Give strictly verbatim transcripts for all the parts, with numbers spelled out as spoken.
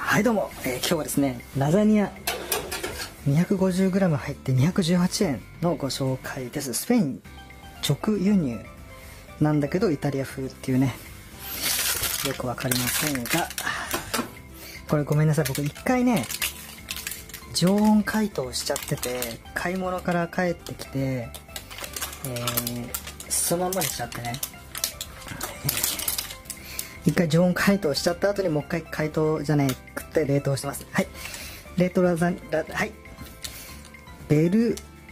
はいどうも、えー、今日はですねラザニア にひゃくごじゅうグラム 入ってにひゃくじゅうはちえんのご紹介です。スペイン直輸入なんだけどイタリア風っていうね、よくわかりませんが、これごめんなさい、僕一回ね常温解凍しちゃってて、買い物から帰ってきて、えー、そのままにしちゃってね、一回常温解凍しちゃった後にもう一回解凍じゃないくって冷凍してます。はい、冷凍ラザニラはいベル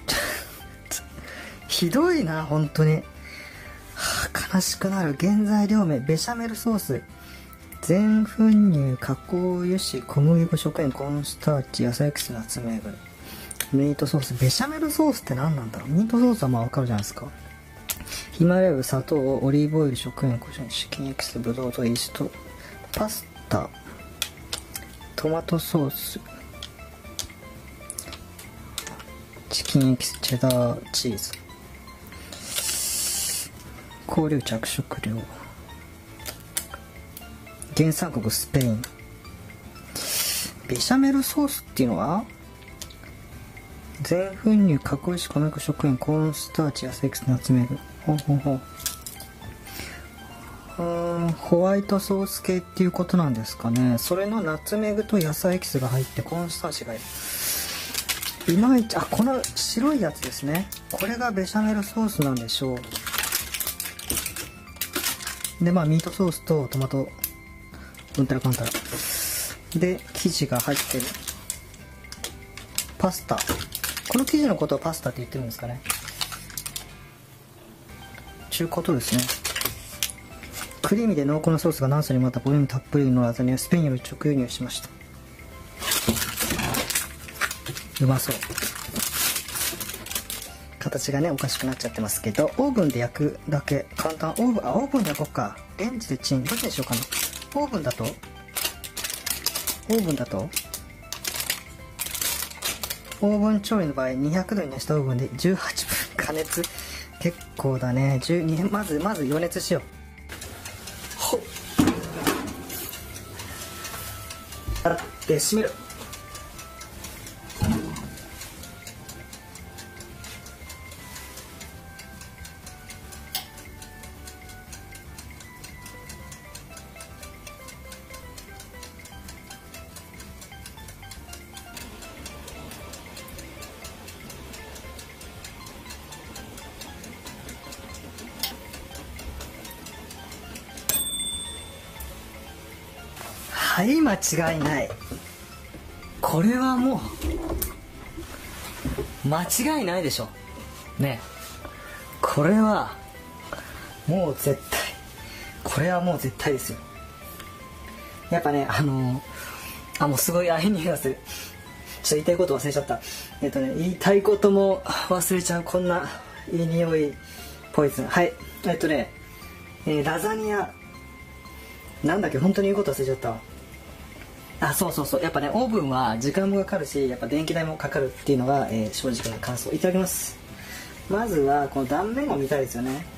ひどいな本当に、はあ、悲しくなる。原材料名ベシャメルソース、全粉乳加工油脂小麦粉食塩コーンスターチ野菜エキスナツメグミートソース。ベシャメルソースって何なんだろう。ミートソースはまあわかるじゃないですか。ヒマラヤ油、砂糖、オリーブオイル、食塩、胡椒、チキンエキス、ブドウとイースト、パスタ、トマトソース、チキンエキス、チェダーチーズ、香料着色料、原産国スペイン。ベシャメルソースっていうのは全粉乳加工油脂小麦粉食塩コーンスターチ野菜エキスナツメグ。ほうほうほう。うーん、ホワイトソース系っていうことなんですかね。それのナツメグと野菜エキスが入ってコーンスターチがいる。いまいち、あ、この白いやつですね。これがベシャメルソースなんでしょう。でまあミートソースとトマトうんたらかんたらで生地が入ってる。パスタ、この生地のことをパスタって言ってるんですかね。ちゅうことですね。クリーミーで濃厚なソースが何層にもあったボリュームたっぷりのラザニア、スペインより直輸入しました。うまそう。形がねおかしくなっちゃってますけど、オーブンで焼くだけ簡単。オーブン、あオーブンで焼こうか、レンジでチン、どっちにしようかな。オーブンだとオーブンだとオーブン調理の場合にひゃくどに熱したオーブンでじゅうはっぷん加熱。結構だね。じゅうにまずまず予熱しよう。ほっ洗って閉める。はい、間違いない。これはもう間違いないでしょね。これはもう絶対、これはもう絶対ですよ。やっぱね、あのー、あもうすごいあいい匂いがする。ちょっと言いたいこと忘れちゃった。えっとね言いたいことも忘れちゃう。こんないい匂いポイズン。はい、えっとね、えー、ラザニアなんだっけ、本当に言うこと忘れちゃったわ。あ、そうそうそう、やっぱねオーブンは時間もかかるし、やっぱ電気代もかかるっていうのが、えー、正直な感想。いただきます。まずはこの断面を見たいですよね。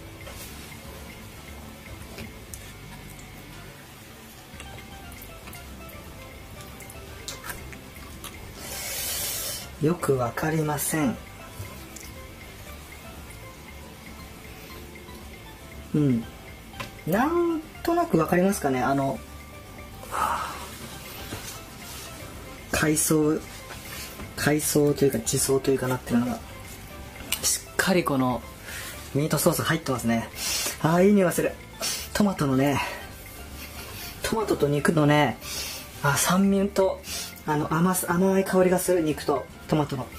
よくわかりません。うんなんとなくわかりますかね。あの海藻海藻というか地層というかなってるのがしっかりこのミートソース入ってますね。ああいい匂いがする。トマトのねトマトと肉のね、あ酸味とあの 甘, 甘い香りがする。肉とトマトの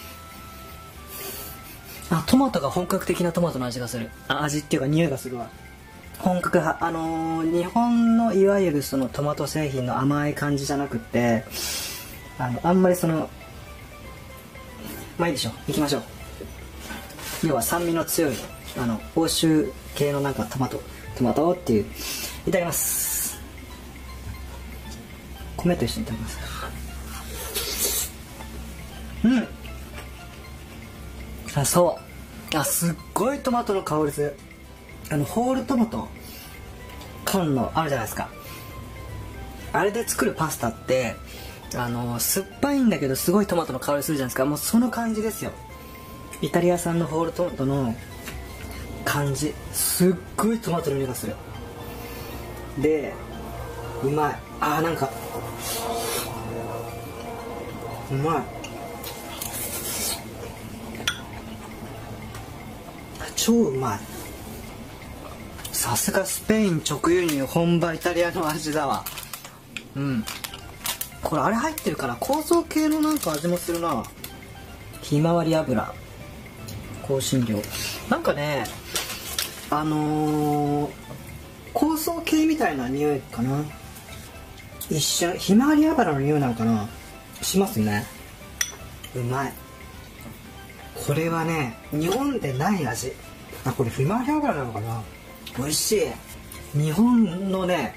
あトマトが本格的なトマトの味がする。あ味っていうか匂いがするわ。本格派。あのー、日本のいわゆるそのトマト製品の甘い感じじゃなくって、あのあんまりそのまあいいでしょう、行きましょう。要は酸味の強いあの欧州系のなんかトマトトマトっていう。いただきます。米と一緒にいただきます。うんあそうあすっごいトマトの香りする。あのホールトマト缶のあるじゃないですか。あれで作るパスタってあの酸っぱいんだけどすごいトマトの香りするじゃないですか。もうその感じですよ。イタリア産のホールトマトの感じ、すっごいトマトの匂いがする。でうまい。あーなんかうまい。超うまい。さすがスペイン直輸入本場イタリアの味だわ。うん、これあれ入ってるから香草系のなんか味もするな。ひまわり油、香辛料、なんかねあのー、香草系みたいな匂いかな。一瞬ひまわり油の匂いなのかな、しますね。うまい。これはね日本でない味。あ、これひまわり油なのかな。美味しい。日本のね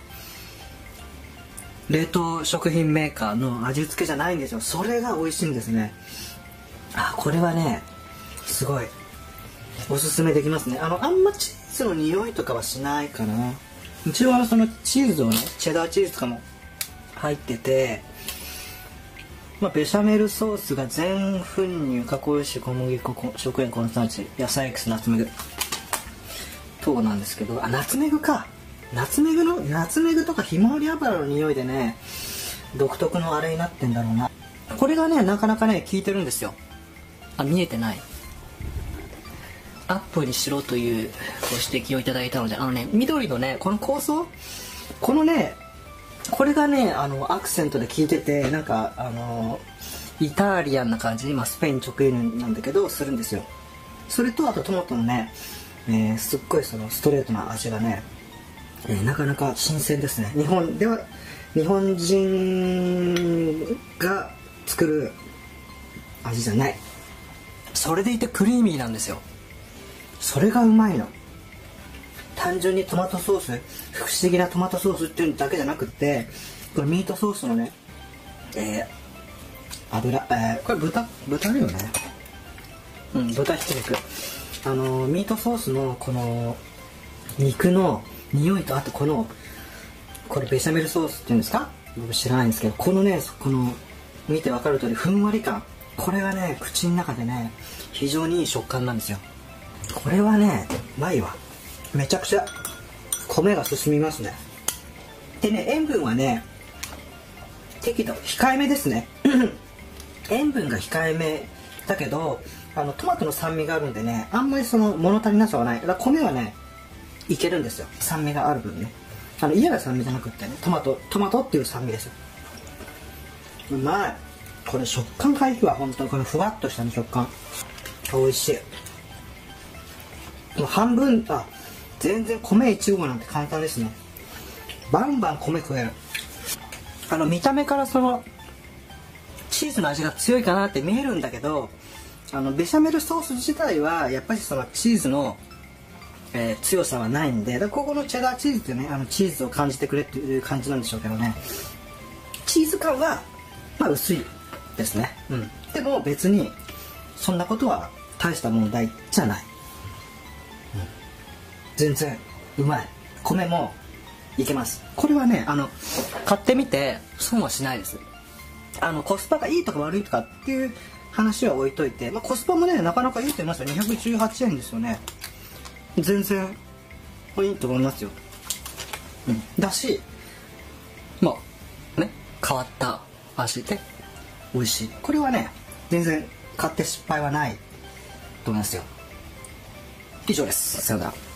冷凍食品メーカーの味付けじゃないんですよ。それが美味しいんですね。あ、これはねすごいおすすめできますね。あのあんまチーズの匂いとかはしないかな。一応そのチーズをねチェダーチーズとかも入ってて、まあ、ベシャメルソースが全粉乳加工油脂小麦粉食塩コンスタンチ野菜エキスナツメグ等なんですけど、あ、ナツメグか。ナツメグのナツメグとかひまわり油の匂いでね独特のあれになってんだろうな。これがねなかなかね効いてるんですよ。あ、見えてない。アップにしろというご指摘をいただいたので、あのね緑のねこの香草、このねこれがねあのアクセントで効いてて、なんかあのイタリアンな感じ、まあ、スペイン直輸入なんだけどするんですよ。それとあとトマトのね、えー、すっごいそのストレートな味がね、えー、なかなか新鮮ですね。日本では日本人が作る味じゃない。それでいてクリーミーなんですよ。それがうまいの。単純にトマトソース、不思議なトマトソースっていうだけじゃなくって、これミートソースのね、えー、油、えー、これ豚豚だよね。うん、豚ひき肉。あのミートソースのこの肉の匂いと、あとこのこれベシャメルソースっていうんですか、僕知らないんですけど、このねこの見てわかる通りふんわり感、これがね口の中でね非常にいい食感なんですよ。これはねうまいわ。めちゃくちゃ米が進みますね。でね塩分はね適度控えめですね塩分が控えめだけど、あのトマトの酸味があるんでね、あんまりその物足りなさはない。だから米はねいけるんですよ、酸味がある分ね。あの嫌な酸味じゃなくってね、トマトトマトっていう酸味ですよ。うまい。これ食感がいいわ、本当に。このふわっとした、ね、食感美味しい。もう半分、あ、全然米いち合なんて簡単ですね。バンバン米食える。あの見た目からそのチーズの味が強いかなって見えるんだけど、あのベシャメルソース自体はやっぱりそのチーズの、えー、強さはないんで、だからここのチェダーチーズってね、あのチーズを感じてくれっていう感じなんでしょうけどね、チーズ感はまあ薄いですね。うん、でも別にそんなことは大した問題じゃない。うん、全然うまい。米もいけます。これはね、あの買ってみて損はしないです。あのコスパがいいとか悪いとかっていう話は置いといて、まあ、コスパもねなかなかいいと思いますよ。にひゃくじゅうはちえんですよね。全然いいと思いますよ。うん、だし、まあね変わった味で美味しい。これはね全然買って失敗はないと思いますよ。以上です。さよなら。